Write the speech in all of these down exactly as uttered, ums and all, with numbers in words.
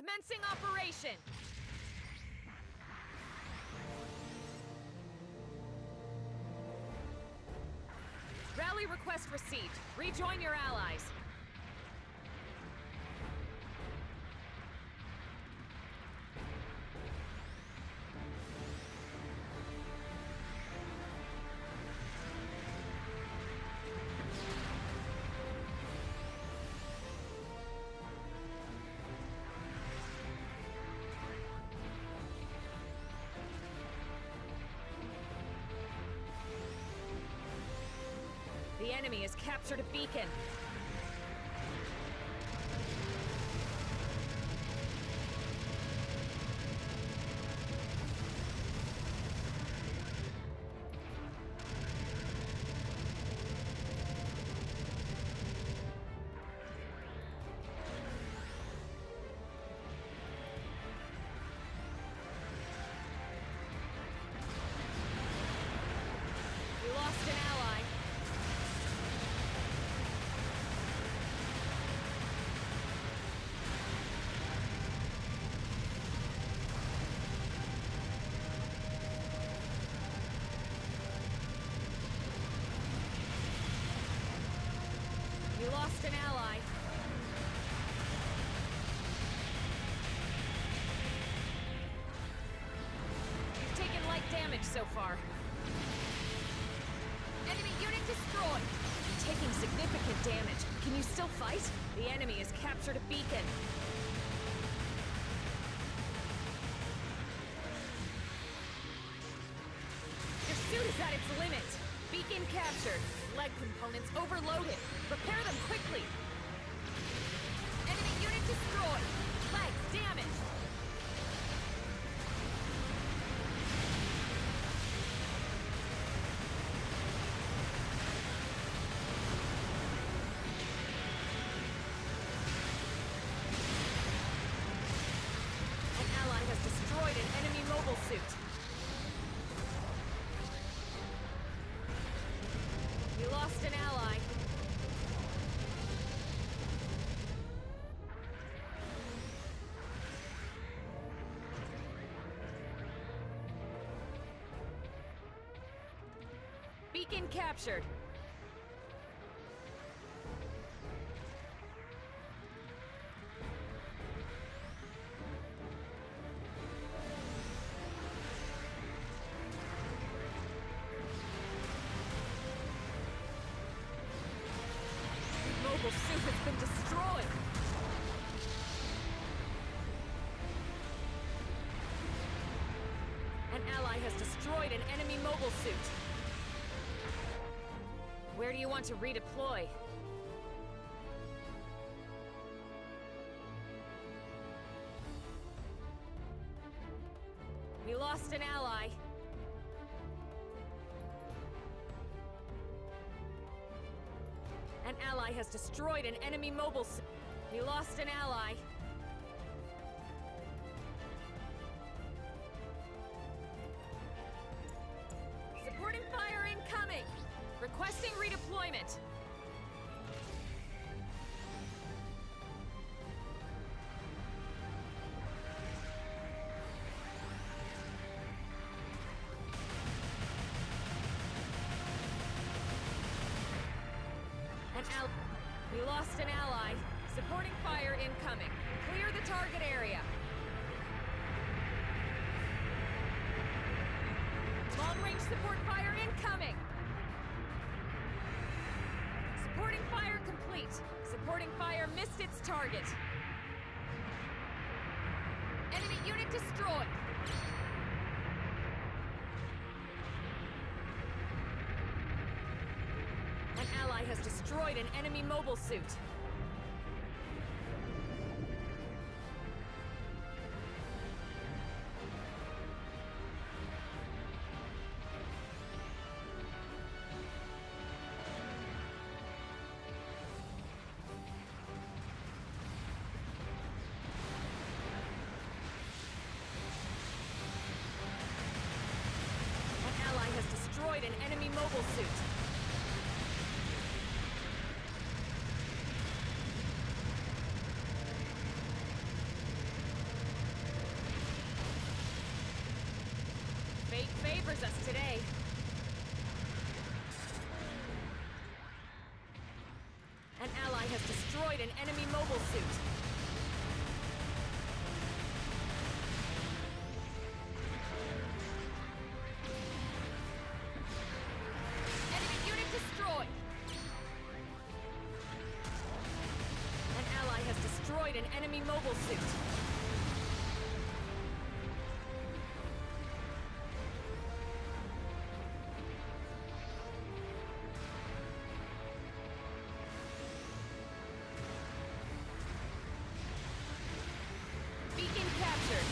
Commencing operation! Rally request received. Rejoin your allies. The enemy has captured a beacon. We lost an ally. We lost an ally. You've taken light damage so far. Enemy unit destroyed! You're taking significant damage. Can you still fight? The enemy has captured a beacon. Your suit is at its limit. Beacon captured. Leg components overloaded. Repair them quickly. Enemy unit destroyed. Legs damaged. An ally has destroyed an enemy mobile suit. We lost an ally. Beacon captured. Mobile suit has been destroyed! An ally has destroyed an enemy mobile suit. Where do you want to redeploy? We lost an ally. An ally has destroyed an enemy mobile suit. We lost an ally. Supporting fire incoming! Requesting redeployment. An al- We lost an ally. Supporting fire incoming. Clear the target area. Long-range support fire incoming! Supporting fire complete. Supporting fire missed its target. Enemy unit destroyed. An ally has destroyed an enemy mobile suit. An ally has destroyed an enemy mobile suit. Fate favors us today. An ally has destroyed an enemy mobile suit. Enemy unit destroyed. An ally has destroyed an enemy mobile suit. Beacon captured.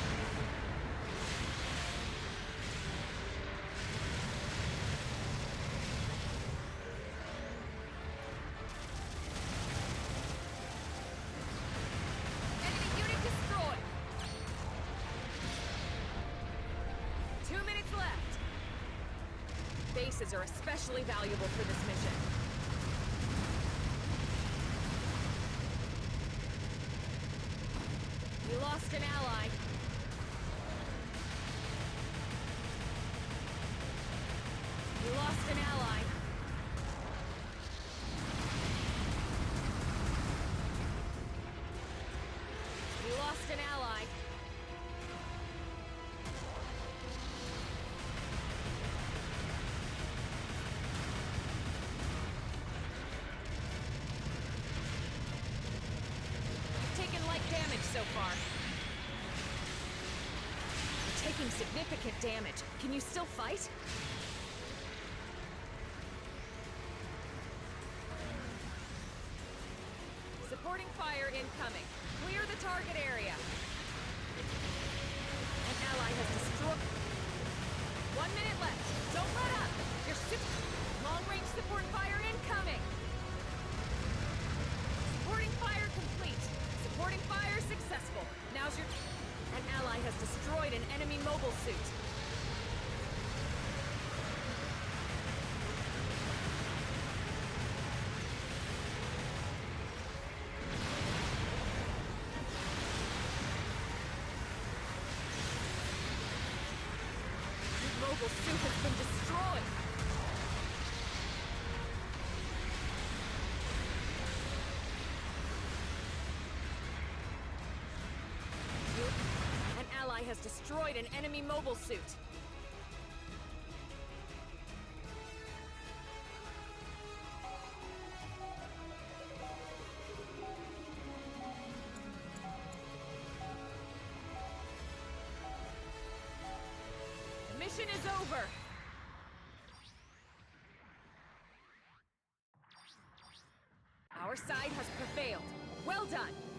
Enemy unit destroyed. Two minutes left. Bases are especially valuable for this mission. We lost an ally. We lost an ally. We lost an ally. Taken light damage so far. You're taking significant damage. Can you still fight? Supporting fire incoming. Clear the target area. An ally has destroyed... One minute left. Don't let up. Your super... Long-range support fire incoming. Supporting fire complete. Supporting fire successful. Now's your... An ally has destroyed an enemy mobile suit. Your mobile suit has been destroyed. An ally has destroyed an enemy mobile suit. The mission is over. Our side has prevailed. Well done.